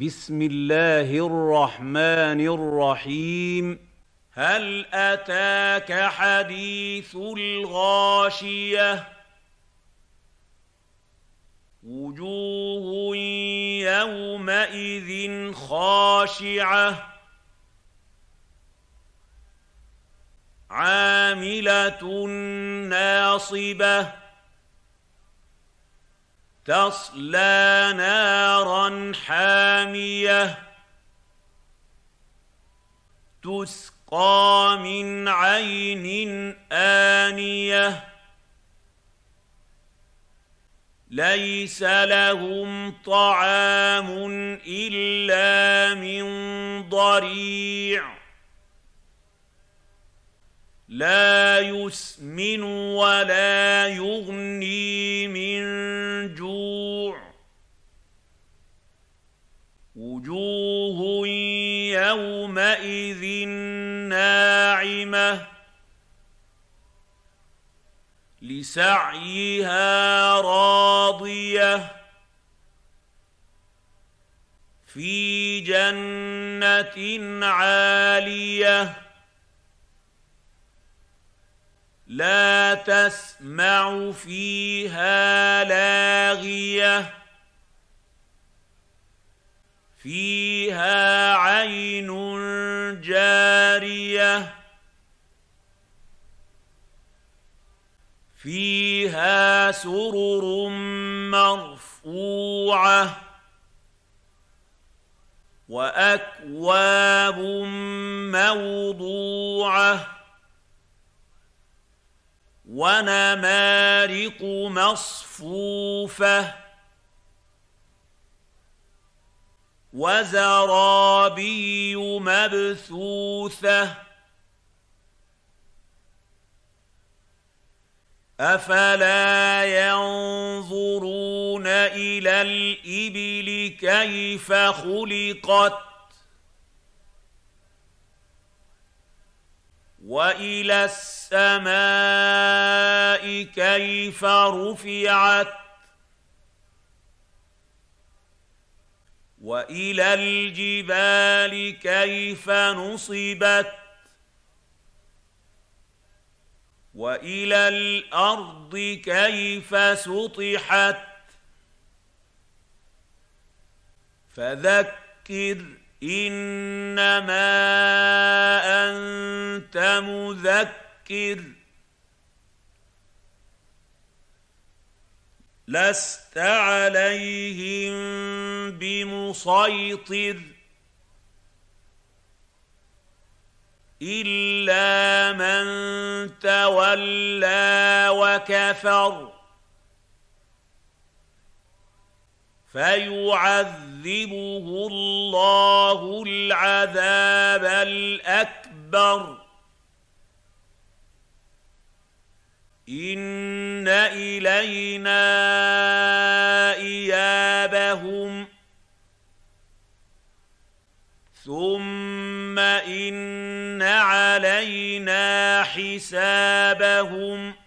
بسم الله الرحمن الرحيم. هل أتاك حديث الغاشية؟ وجوه يومئذ خاشعة عاملة ناصبة تصلى نارا حامية تسقى من عين آنية ليس لهم طعام إلا من ضريع لا يسمن ولا يغني من جوع وجوه يومئذ ناعمة لسعيها راضية في جنة عالية لا تسمع فيها لاغية فيها عين جارية فيها سرر مرفوعة وأكواب موضوعة ونمارق مصفوفة وزرابي مبثوثة أفلا ينظرون إلى الإبل كيف خلقت وإلى السماء كيف رفعت وإلى الجبال كيف نصبت وإلى الأرض كيف سطحت فذكر إنما أنت مذكر لست عليهم بمسيطر إلا من تولى وكفر فيعذبه الله العذاب الأكبر إن إلينا إيابهم ثم إن علينا حسابهم